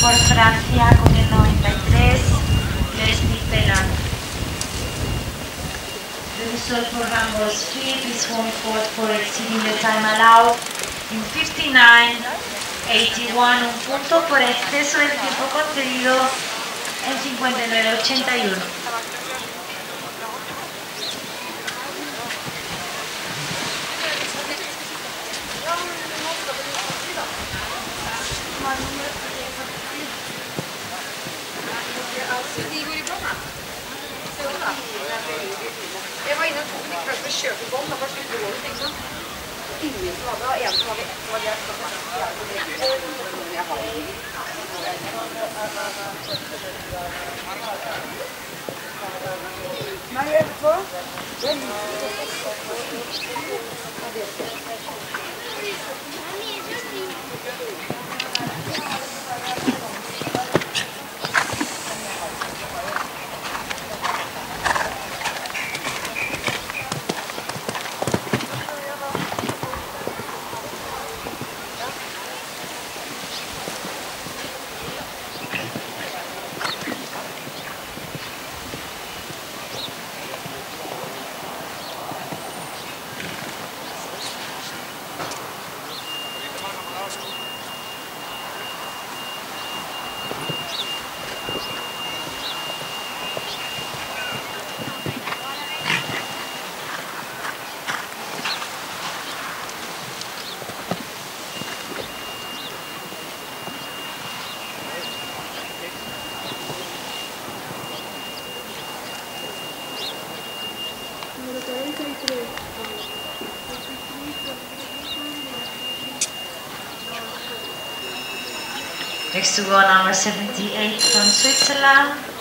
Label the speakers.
Speaker 1: Por Francia con el 93, Leslie Pellan. The result for Rambos Philip is 1-4 for exceeding the time allowed in 59.81, un punto por exceso del tiempo concedido en 59.81.
Speaker 2: Jeg var inne og tok litt først og kjørte bånd, da først litt dårlig, ikke sant? Ingen som hadde, og en som hadde ett, så var det jeg stoppet. Jeg har ikke. Nei, jeg vet hva?
Speaker 1: Next to go, number 78 from Switzerland.